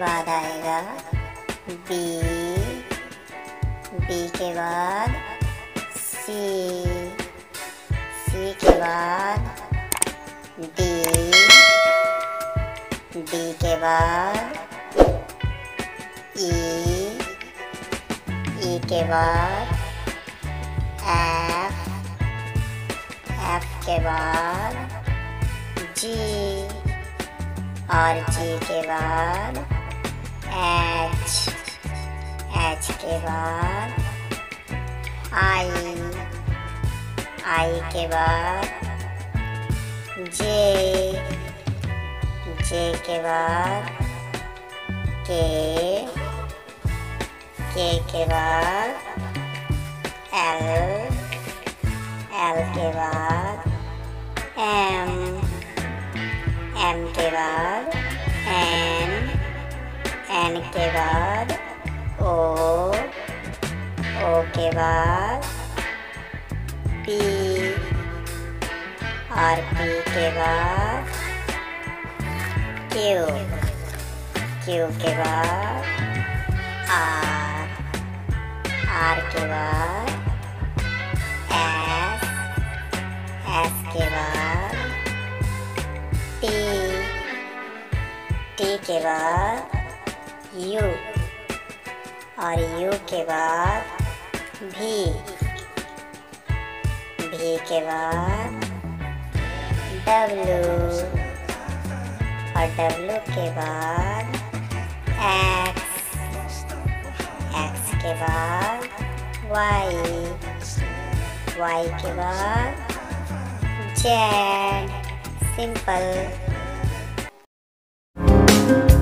बाद आएगा B, B के बाद सी, सी के बाद डी, डी के बाद ई, ई के बाद एफ, एफ के बाद जी, और जी के बाद एच, एच के बाद आई, आई के बाद जे, जे के बाद के, के बाद एल, एल के बाद एम, एम के बाद एन, एन के बाद ओ, ओ के बाद पी, और पी के बाद क्यू, क्यू के बाद आर, आर के बाद एस, एस के बाद टी, टी के बाद यू, और यू के बाद भी, भी के बाद डब्लू, और डब्लू के बाद एक्स, एक्स के बाद वाई, वाई के बाद जेड। सिंपल।